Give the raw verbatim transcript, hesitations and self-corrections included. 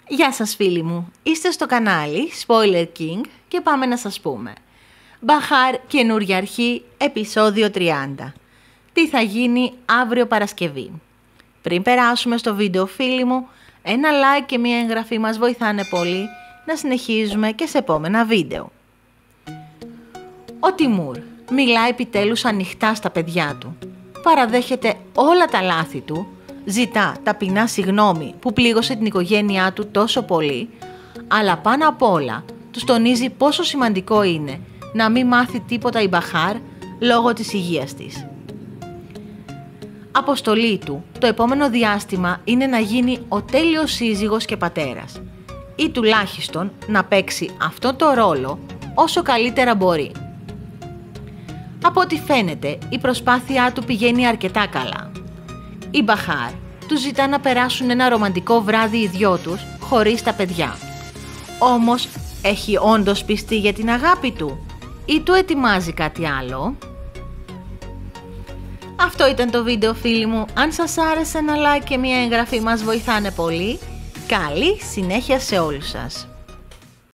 Γεια σας φίλοι μου, είστε στο κανάλι Spoiler King και πάμε να σας πούμε Μπαχάρ καινούρια αρχή, επεισόδιο τριάντα. Τι θα γίνει αύριο Παρασκευή. Πριν περάσουμε στο βίντεο φίλοι μου, ένα like και μια εγγραφή μας βοηθάνε πολύ να συνεχίζουμε και σε επόμενα βίντεο. Ο Τιμούρ μιλάει επιτέλους ανοιχτά στα παιδιά του. Παραδέχεται όλα τα λάθη του, ζητά ταπεινά συγγνώμη που πλήγωσε την οικογένειά του τόσο πολύ, αλλά πάνω απ' όλα τους τονίζει πόσο σημαντικό είναι να μην μάθει τίποτα η Μπαχάρ λόγω της υγείας της. Αποστολή του το επόμενο διάστημα είναι να γίνει ο τέλειος σύζυγος και πατέρας ή τουλάχιστον να παίξει αυτό το ρόλο όσο καλύτερα μπορεί. Από ό,τι φαίνεται η προσπάθειά του πηγαίνει αρκετά καλά. Η Μπαχάρ του ζητά να περάσουν ένα ρομαντικό βράδυ οι δυο τους χωρίς τα παιδιά. Όμως έχει όντως πιστεί για την αγάπη του ή του ετοιμάζει κάτι άλλο? Αυτό ήταν το βίντεο φίλοι μου. Αν σας άρεσε ένα like και μια εγγραφή μας βοηθάνε πολύ. Καλή συνέχεια σε όλους σας.